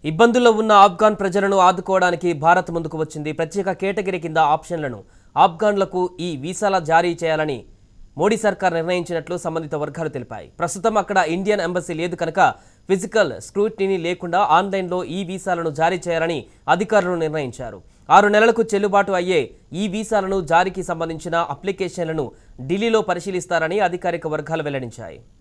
ఇబ్బందుల్లో ఉన్న ఆఫ్ఘాన్ ప్రజలను ఆదుకోవడానికి భారత్ ముందుకు వచ్చింది. ప్రత్యేక కేటగిరీ కింద ఆప్షన్లను ఆఫ్ఘాన్లకు ఈ వీసాల జారీ చేయాలని మోడీ సర్కార్ నిర్ణయించినట్లు సంబంధిత వర్గాలు తెలిపాయి. ప్రస్తుతం అక్కడ ఇండియన్ ఎంబసీ లేదు కనుక ఫిజికల్ స్క్రూటినీ లేకుండా ఆన్లైన్లో ఈ వీసాలను జారీ చేయాలని అధికారులు నిర్ణయించారు. 6 నెలలకు చెల్లుబాటు అయ్యే ఈ వీసాలను జారీకి సంబంధించిన అప్లికేషన్లను ఢిల్లీలో పరిశీలిస్తారని అధికారిక వర్గాలు వెల్లడించాయి.